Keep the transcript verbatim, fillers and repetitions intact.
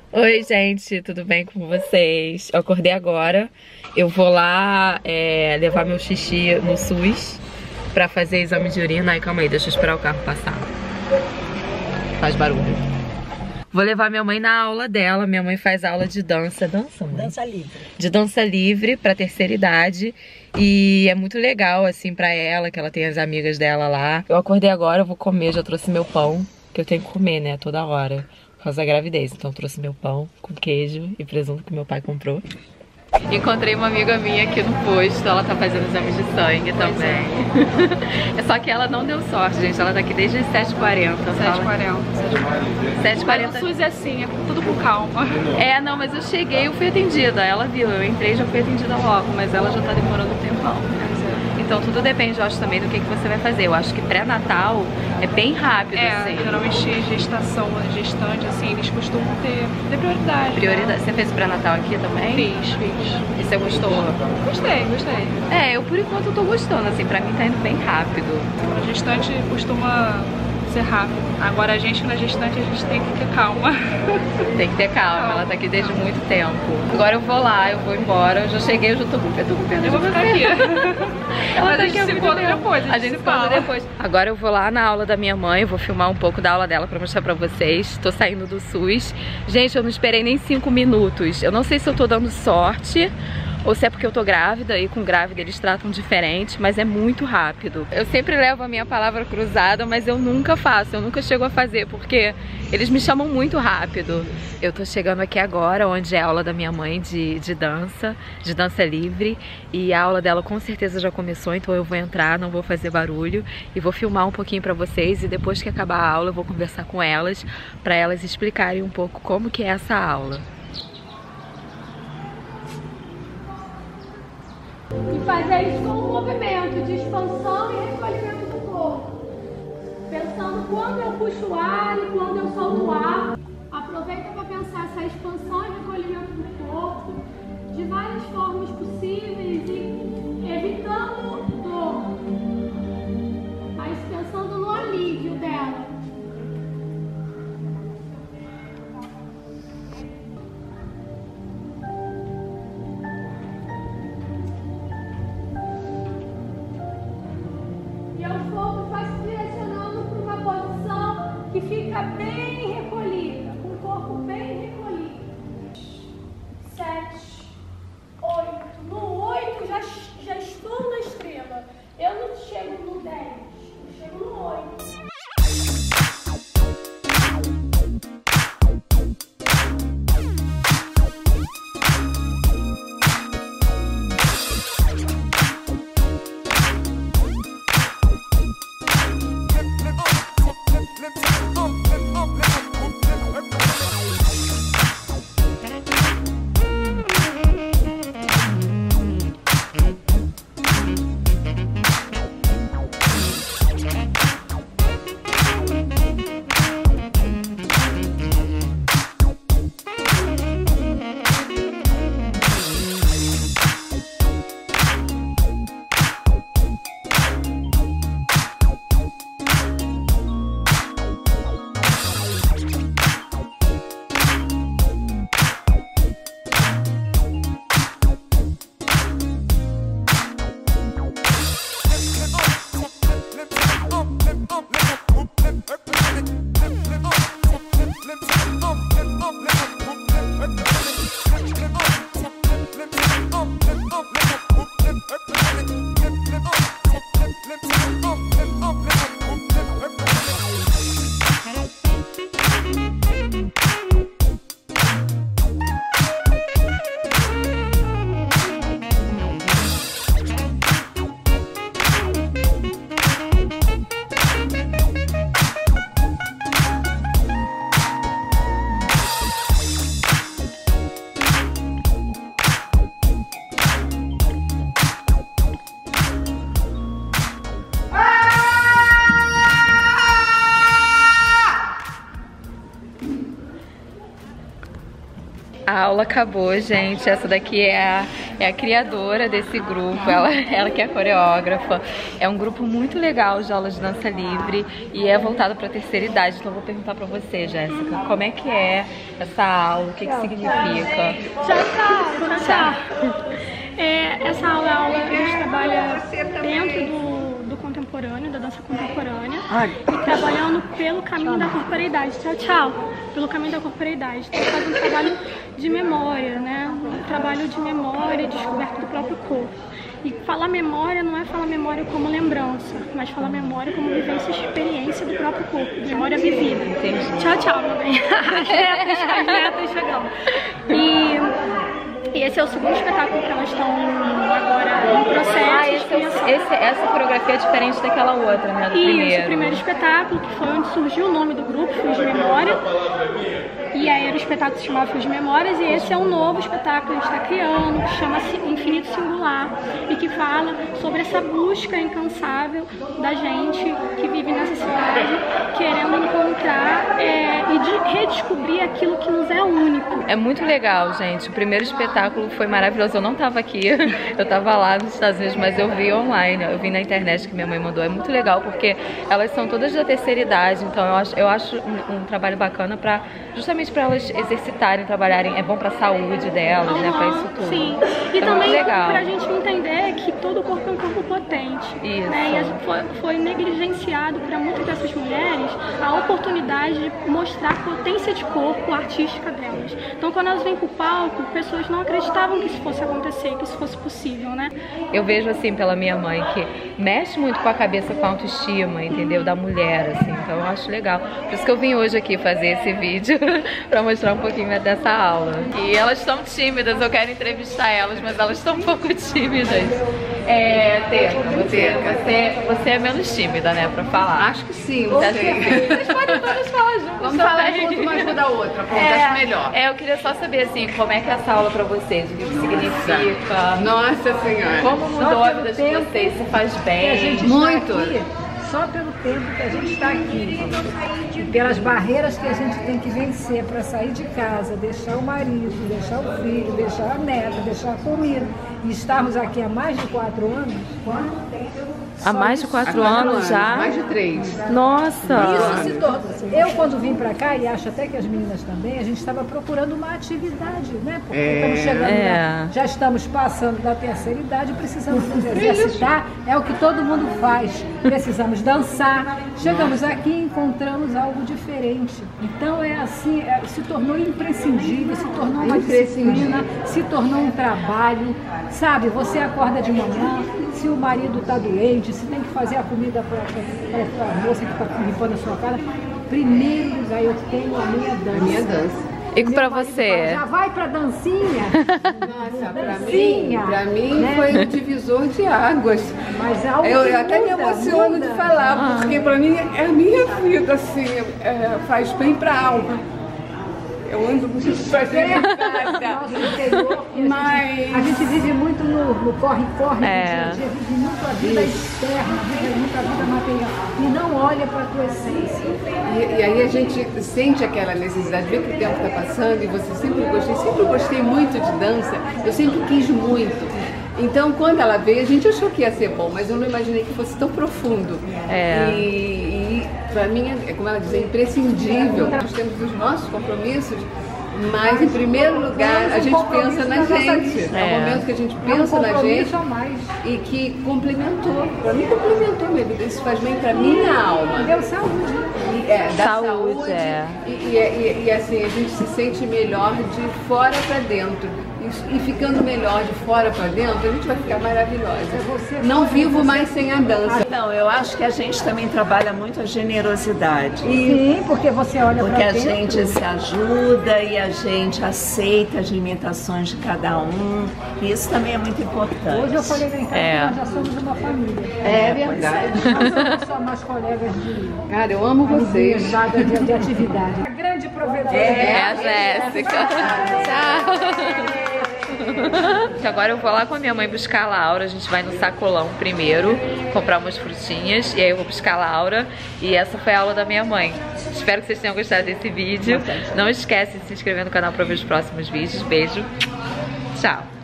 Oi, gente, tudo bem com vocês? Eu acordei agora. Eu vou lá é, levar meu xixi no SUS pra fazer exame de urina. Ai, calma aí, deixa eu esperar o carro passar. Faz barulho. Vou levar minha mãe na aula dela. Minha mãe faz aula de dança. Dança, mãe? Dança livre. De dança livre pra terceira idade. E é muito legal, assim, pra ela, que ela tem as amigas dela lá. Eu acordei agora, eu vou comer, já trouxe meu pão, que eu tenho que comer, né, toda hora. Por causa da gravidez, então eu trouxe meu pão com queijo e presunto que meu pai comprou. Encontrei uma amiga minha aqui no posto, ela tá fazendo exames de sangue também. É só que ela não deu sorte, gente, ela tá aqui desde as sete e quarenta. sete e quarenta. sete e quarenta. Mas o SUS é assim, é tudo com calma. É, não, mas eu cheguei, eu fui atendida, ela viu, eu entrei e já fui atendida logo, mas ela já tá demorando um tempão. Então tudo depende, eu acho, também do que, que você vai fazer. Eu acho que pré-natal é bem rápido, É, assim. geralmente gestação, gestante, assim, eles costumam ter, ter prioridade. Prioridade. Né? Você fez pré-natal aqui também? Fiz, fiz. E você gostou? Gostei, gostei. É, eu por enquanto eu tô gostando, assim, pra mim tá indo bem rápido. A gestante costuma ser rápido. Agora a gente na gestante a gente tem que ter calma. Tem que ter calma, ela tá aqui desde muito tempo. Agora eu vou lá, eu vou embora, eu já cheguei, eu já tô com, eu tô com pena de Eu vou ficar aqui. Ela Mas tá a aqui gente há se muito encontra tempo. depois, a gente A gente se se encontra fala. depois. Agora eu vou lá na aula da minha mãe, vou filmar um pouco da aula dela pra mostrar pra vocês. Tô saindo do SUS. Gente, eu não esperei nem cinco minutos. Eu não sei se eu tô dando sorte ou se é porque eu tô grávida, e com grávida eles tratam diferente, mas é muito rápido. Eu sempre levo a minha palavra cruzada, mas eu nunca faço, eu nunca chego a fazer, porque eles me chamam muito rápido. Eu tô chegando aqui agora, onde é a aula da minha mãe de, de dança, de dança livre, e a aula dela com certeza já começou, então eu vou entrar, não vou fazer barulho, e vou filmar um pouquinho pra vocês, e depois que acabar a aula eu vou conversar com elas, pra elas explicarem um pouco como que é essa aula. E fazer isso com um movimento de expansão e recolhimento do corpo. Pensando quando eu puxo o ar e quando eu solto o ar. Aproveita para pensar essa expansão e recolhimento do corpo de várias formas possíveis e evitando dor, mas pensando no alívio dela. Que fica bem recolhida, com o corpo bem recolhido. A aula acabou, gente. Essa daqui é a, é a criadora desse grupo, ela, ela que é a coreógrafa. É um grupo muito legal de aulas de dança livre e é voltado para a terceira idade. Então eu vou perguntar para você, Jéssica, como é que é essa aula, o que, que significa? Tchau, tchau. Tchau, tchau. É, essa aula é a aula que a gente trabalha dentro do, do contemporâneo, da dança contemporânea, e trabalhando pelo caminho da corporeidade. Tchau, tchau. Pelo caminho da corporeidade. Então faz um trabalho de memória, né? Um trabalho de memória, descoberta do próprio corpo. E falar memória não é falar memória como lembrança, mas falar memória como vivência e experiência do próprio corpo, memória vivida. Entendi. Tchau, tchau, meu bem. As netas, as netas chegando. E... E esse é o segundo espetáculo que elas estão agora em processo ah, esse, de criação. Esse, essa coreografia é diferente daquela outra, né? Do Isso, primeiro. o primeiro espetáculo, que foi onde surgiu o nome do grupo, Fios de Memória. E aí era o espetáculo que se chamava Fios de Memórias, e esse é um novo espetáculo que a gente está criando, que chama-se Infinito Singular, e que fala sobre essa busca incansável da gente que vive nessa cidade, querendo encontrar é, e de redescobrir aquilo que nos é único. É muito legal, gente. O primeiro espetáculo foi maravilhoso. Eu não estava aqui, eu estava lá nos Estados Unidos, mas eu vi online, eu vi na internet que minha mãe mandou. É muito legal porque elas são todas da terceira idade, então eu acho, eu acho um, um trabalho bacana para justamente para elas exercitarem, trabalharem. É bom para a saúde delas, uhum, né? Para isso tudo. Sim. E então, também para a gente entender que todo corpo é um corpo potente. Isso. Né? E a gente foi, foi negligenciado para muitas dessas mulheres a oportunidade de mostrar a potência de corpo artística delas. Então, quando elas vêm para o palco, pessoas não acreditavam que isso fosse acontecer, que isso fosse possível, né? Eu vejo assim pela minha mãe que mexe muito com a cabeça, com a autoestima, entendeu? Da mulher, assim. Então eu acho legal. Por isso que eu vim hoje aqui fazer esse vídeo pra mostrar um pouquinho dessa aula. E elas estão tímidas, eu quero entrevistar elas, mas elas estão um pouco tímidas. É, Teca, você, você, você é menos tímida, né, pra falar. Acho que sim, você. Vocês podem todas falar juntas. Vamos falar junto uma ajuda a outra, pronto, é, acho melhor. É, eu queria só saber, assim, como é que é essa aula pra vocês, o que significa. Nossa Senhora. Como mudou a vida de vocês, se faz bem. A gente muito. Aqui, só pelo tempo que a gente está aqui, e pelas barreiras que a gente tem que vencer para sair de casa, deixar o marido, deixar o filho, deixar a neta, deixar a comida, e estarmos aqui há mais de quatro anos. Há mais de quatro anos já? Mais de três. Nossa! Isso se torna. Eu, quando vim para cá, e acho até que as meninas também, a gente estava procurando uma atividade, né? Porque É. estamos chegando, É. lá, já estamos passando da terceira idade, precisamos nos exercitar, é o que todo mundo faz. Precisamos dançar. Chegamos aqui e encontramos algo diferente. Então é assim, é, se tornou imprescindível, se tornou uma disciplina, se tornou um trabalho, sabe? Você acorda de manhã, se o marido está doente, se tem que fazer a comida para a moça que está limpando a sua casa, primeiro lugar eu tenho a minha dança. A minha dança. E Meu pra marido você? fala, já vai pra dancinha? Nossa, pra mim, Dancinha, pra mim né? foi um divisor de águas. Mas algo Eu que até me muda, emociono muda. de falar, porque pra mim é a minha vida, assim, é, faz bem pra alma. Eu ando muito fragilizada. Nosso interior, que a gente- Mas- a gente vive muito no corre-corre, É. no dia a dia, vive muito a vida externa, vive muito a vida material e não olha para a tua essência. E, e aí a gente sente aquela necessidade, vê que o tempo está passando e você sempre gostei, sempre gostei muito de dança, eu sempre quis muito. Então quando ela veio, a gente achou que ia ser bom, mas eu não imaginei que fosse tão profundo. É. E, e para mim, é, como ela diz, é imprescindível. Nós temos os nossos compromissos, mas em primeiro lugar a gente pensa na gente. É o momento que a gente pensa na gente e que complementou. Para mim complementou minha vida, isso faz bem para minha alma. Deu saúde. E, é, da Saúde, saúde, é. E, e, e, e assim, a gente se sente melhor de fora para dentro. E, e ficando melhor de fora para dentro, a gente vai ficar maravilhosa. Não vivo mais sem a dança. Não, eu acho que a gente também trabalha muito a generosidade. Sim, porque você olha Porque para a dentro. gente se ajuda e a gente aceita as limitações de cada um. E isso também é muito importante. Hoje eu falei na internet, É. nós já somos uma família. É verdade. Nós não somos mais colegas de Cara, eu amo vocês. amizade, de, de atividade. A grande provedora. É a Jéssica. Tchau. Agora eu vou lá com a minha mãe buscar a Laura. A gente vai no Sacolão primeiro, comprar umas frutinhas. E aí eu vou buscar a Laura. E essa foi a aula da minha mãe. Espero que vocês tenham gostado desse vídeo. Não esquece de se inscrever no canal para ver os próximos vídeos. Beijo. Tchau.